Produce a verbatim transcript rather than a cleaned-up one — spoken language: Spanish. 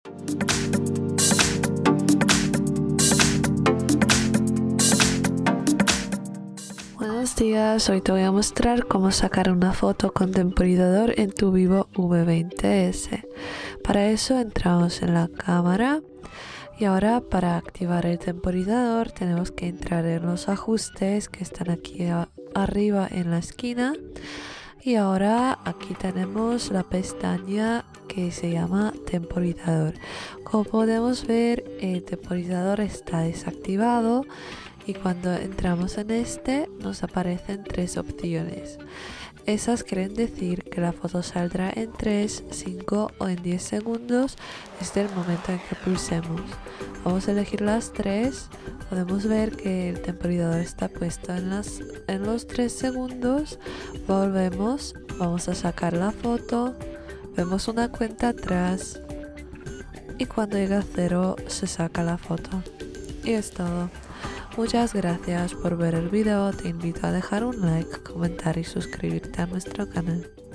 Buenos días, hoy te voy a mostrar cómo sacar una foto con temporizador en tu Vivo V veinte S. Para eso entramos en la cámara y ahora para activar el temporizador tenemos que entrar en los ajustes que están aquí a arriba en la esquina. Y ahora aquí tenemos la pestaña que se llama temporizador. Como podemos ver, el temporizador está desactivado y cuando entramos en este nos aparecen tres opciones. Esas quieren decir que la foto saldrá en tres, cinco o en diez segundos desde el momento en que pulsemos. Vamos a elegir las tres. Podemos ver que el temporizador está puesto en, las, en los tres segundos. Volvemos, vamos a sacar la foto, vemos una cuenta atrás y cuando llega a cero se saca la foto. Y es todo. Muchas gracias por ver el video, te invito a dejar un like, comentar y suscribirte a nuestro canal.